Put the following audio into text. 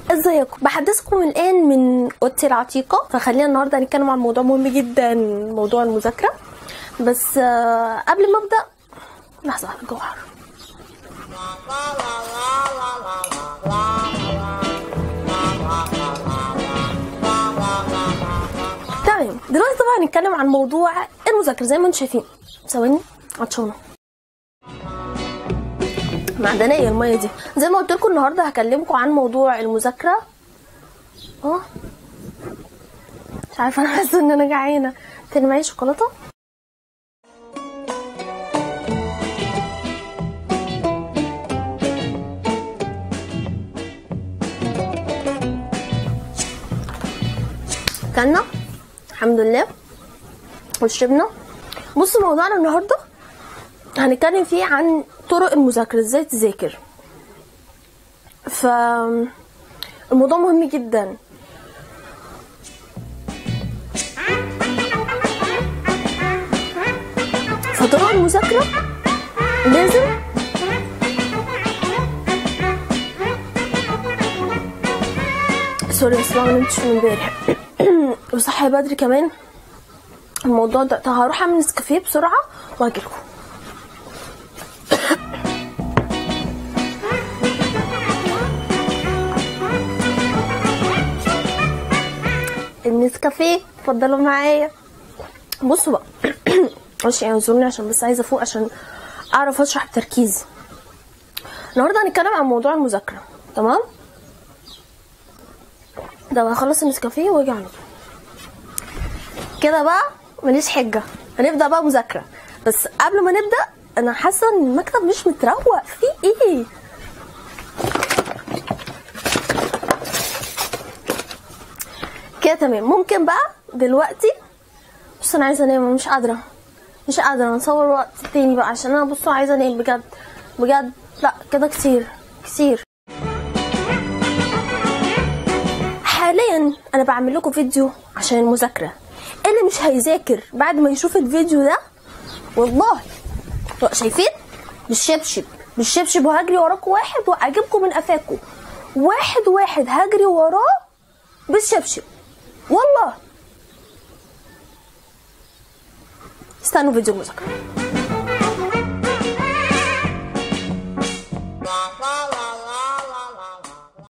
ازيكم؟ بحدثكم الان من اوضتي العتيقه. فخلينا النهارده هنتكلم عن موضوع مهم جدا، موضوع المذاكره. بس قبل ما ابدا لحظه على الجوهر. تمام، دلوقتي طبعا هنتكلم عن موضوع المذاكره زي ما انتم شايفين. ثواني عطشانه معدنيه الميه دي. زي ما قلت لكم النهارده هكلمكم عن موضوع المذاكره. مش عارفه، انا حاسه ان انا جعانه. تاني معايا شوكولاته. كلنا الحمد لله وشربنا. بصوا موضوعنا النهارده هنتكلم فيه عن طرق المذاكره، ازاي تذاكر. الموضوع مهم جدا. فطرق المذاكره لازم سوري بس ما نمتش من امبارح وصحي بدري كمان. الموضوع ده هروح اعمل نسكافيه بسرعه واجيلكم. النسكافيه اتفضلوا معايا. بصوا بقى معلش اعذروني عشان بس عايزه افوق عشان اعرف اشرح بتركيز. النهارده هنتكلم عن موضوع المذاكره، تمام؟ ده هخلص النسكافيه واجي على كده بقى، ماليش حجه. هنبدا بقى مذاكره. بس قبل ما نبدا انا حاسه ان المكتب مش متروق. فيه ايه؟ كده تمام. ممكن بقى دلوقتي بص انا عايزه انام، مش قادره نصور وقت تاني بقى عشان انا بصوا عايزه انام بجد بجد. لا كده كتير. حاليا انا بعمل لكم فيديو عشان المذاكره. اللي مش هيذاكر بعد ما يشوف الفيديو ده والله شايفين بالشبشب وهجري وراكم واحد واجيبكم من قفاكم واحد هجري وراه بالشبشب والله. استنوا فيديو المذاكره.